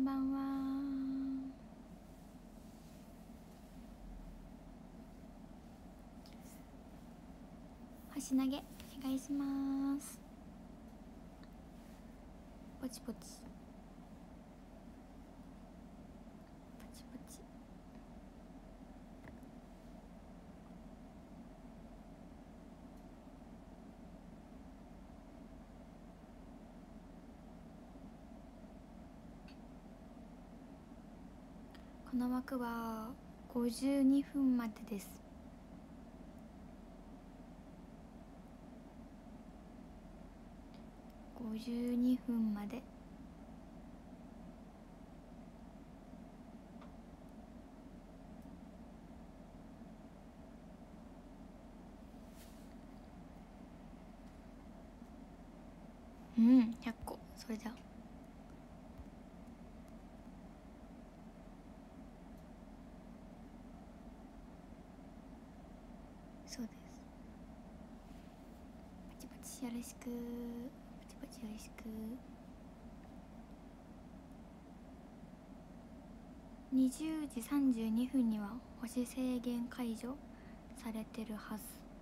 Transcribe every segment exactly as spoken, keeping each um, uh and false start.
ばんは。星投げお願いします。ポチポチポチポチ。この枠はごじゅうにふんまでです。ごじゅうにふんまで。うん、ひゃっこ。それじゃそうです。パチパチよろしく。パチパチよろしく。にじゅうじさんじゅうにふんには星制限解除されてるはず。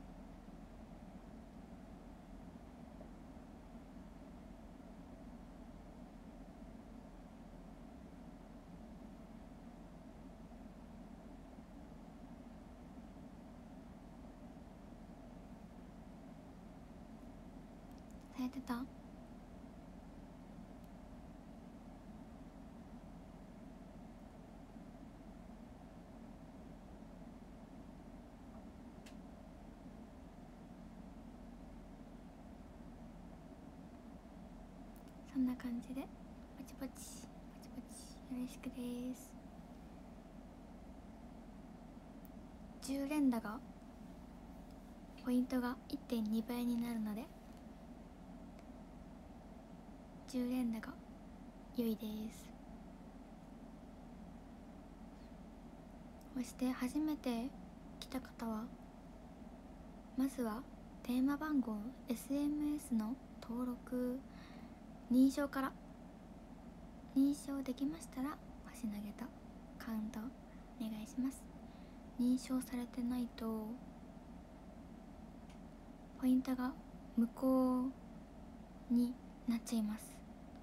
されてた？そんな感じでパチパチパチパチよろしくです。じゅう連打がポイントが いってんに 倍になるのでじゅう連打が良いです。そして初めて来た方はまずは電話番号 エスエムエス の登録認証から。認証できましたら星投げとカウントお願いします。認証されてないとポイントが無効になっちゃいます。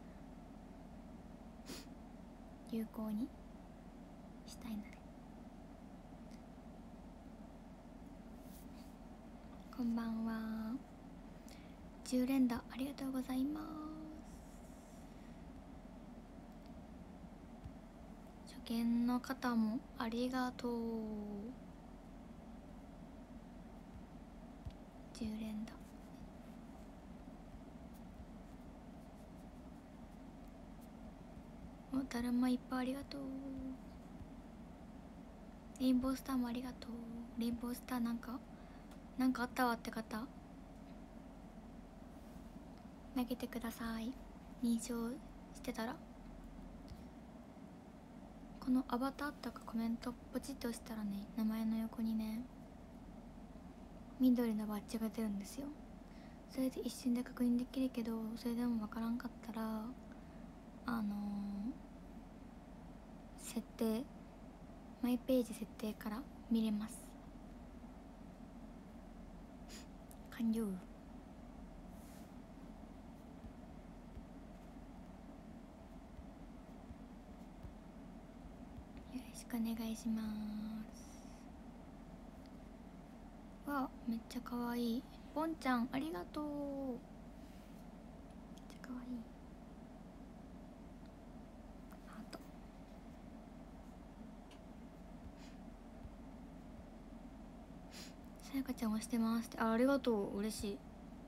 有効にしたいので。こんばんは。じゅう連打ありがとうございます。初見の方もありがとう。じゅう連打おだるまいっぱいありがとう。レインボースターもありがとう。レインボースターなんかなんかあったわって方投げてください。認証してたら。このアバターとかコメントポチッと押したらね、名前の横にね緑のバッジが出るんですよ。それで一瞬で確認できるけど、それでもわからんかったらあのー、設定マイページ設定から見れます。完了。よろしくお願いします。わあ、めっちゃかわいい。ボンちゃんありがとう。めっちゃかわいい。ハート。さやかちゃん押してますって。あ、ありがとう。嬉しい。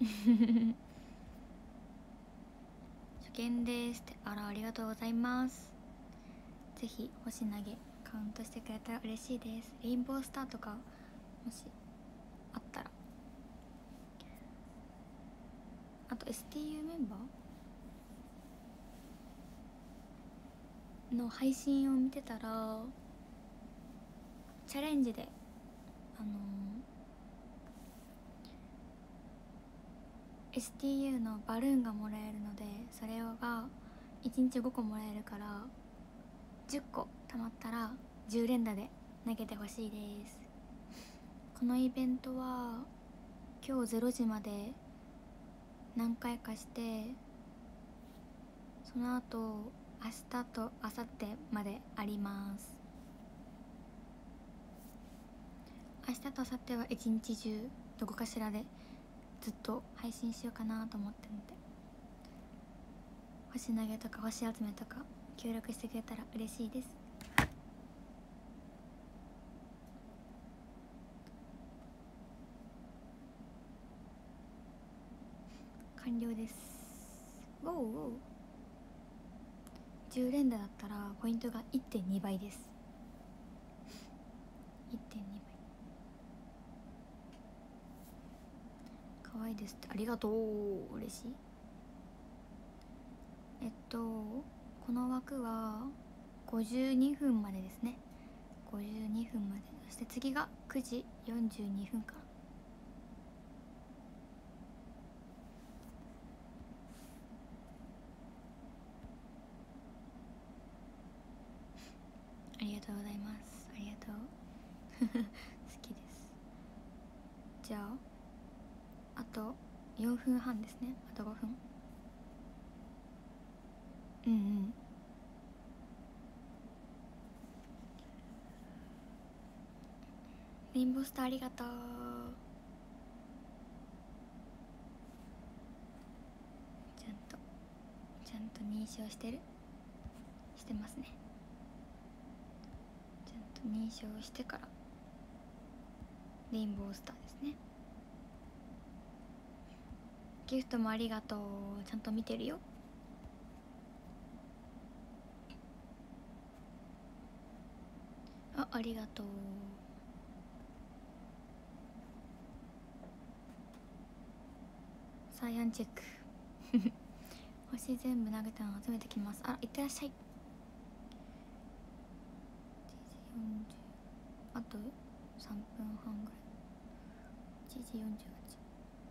初見ですって。あら、ありがとうございます。ぜひ星投げカウントしてくれたら嬉しいです。レインボースターとかもしあったら。あと エスティーユー メンバーの配信を見てたらチャレンジであのー、エスティーユー のバルーンがもらえるので、それがいちにちごこもらえるからじゅっこたまったらじゅう連打で投げてほしいです。このイベントは今日れいじまで何回かして、その後明日と明後日まであります。明日と明後日は一日中どこかしらでずっと配信しようかなと思ってるので、星投げとか星集めとか協力してくれたら嬉しいです。完了です。おうおう、じゅう連打だったらポイントが いってんに 倍です。 いってんに 倍。かわいいですって、ありがとう、嬉しい。えっとこの枠はごじゅうにふんまでですね。ごじゅうにふんまで。そして次がくじよんじゅうにふんから。ありがとうございます。ありがとう好きです。じゃああとよんふんはんですね。あとごふん。うんうん。レインボースターありがとう。ちゃんとちゃんと認証してるしてますね。ちゃんと認証してからレインボースターですね。ギフトもありがとう。ちゃんと見てるよ。あ、ありがとう。サイアンチェック星全部投げたの集めてきます。あ、いってらっしゃい。あとさんぷんはんぐらい。いちじよんじゅうはち。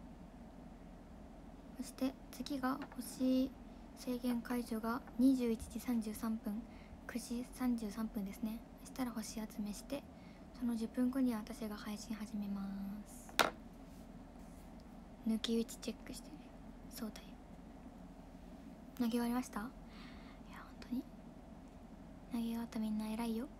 そして次が星制限解除がにじゅういちじさんじゅうさんぷん、くじさんじゅうさんぷんですね。そしたら星集めして、そのじゅっぷんごには私が配信始めます。抜き打ちチェックしてる。そうだよ。投げ終わりました。いや本当に投げ終わったみんな偉いよ。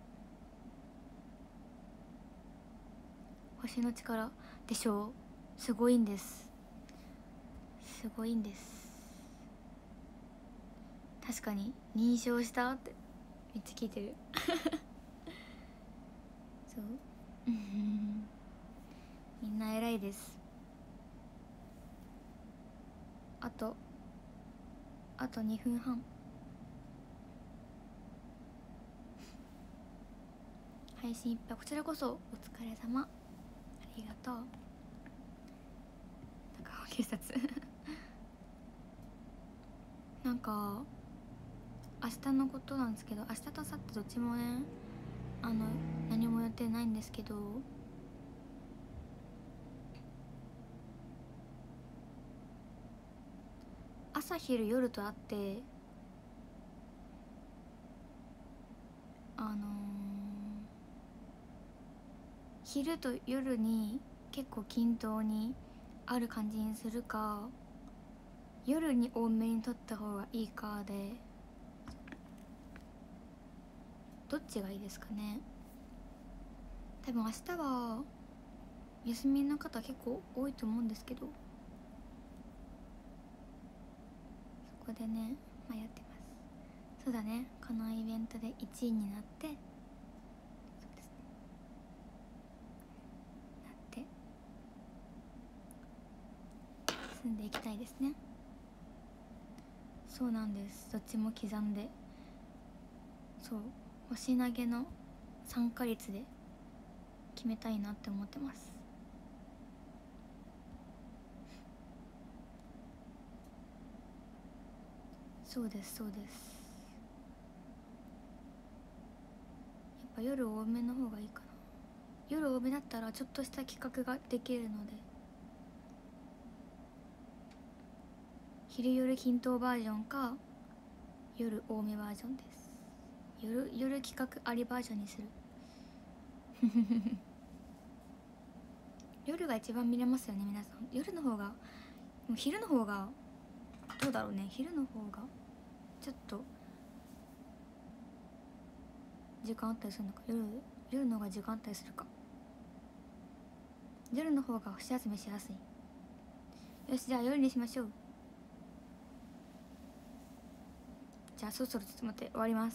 星の力でしょう。すごいんです。すごいんです。確かに認証したってめっちゃ聞いてるそうみんな偉いです。あとあとにふんはん。配信いっぱい。こちらこそお疲れ様。ありがとう。高尾警察なんか明日のことなんですけど、明日と明後日どっちもね、あの何も予定ないんですけど、朝昼夜とあって、あのー、昼と夜に結構均等にある感じにするか、夜に多めに撮った方がいいかで、どっちがいいですかね。多分明日は休みの方結構多いと思うんですけど、そこでね迷ってます。そうだね、このイベントでいちいになって、そうですね、なって住んでいきたいですね。そうなんです。どっちも刻んで、そう星投げの参加率で決めたいなって思ってます。そうですそうです。やっぱ夜多めの方がいいかな。夜多めだったらちょっとした企画ができるので、昼夜均等バージョンか夜多めバージョンです。 夜夜企画ありバージョンにする夜が一番見れますよね皆さん。夜の方が、もう昼の方がどうだろうね。昼の方がちょっと時間あったりするのか。夜夜の方が時間あったりするか。夜の方が箸休めしやすい。よし、じゃあ夜にしましょう。じゃあそろそろちょっと待って、終わります。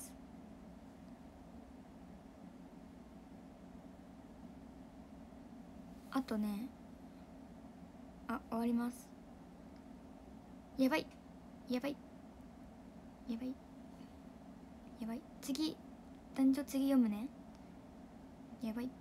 あとね、あ、終わります。やばいやばいやばいやばい。次男女次読むね。やばい。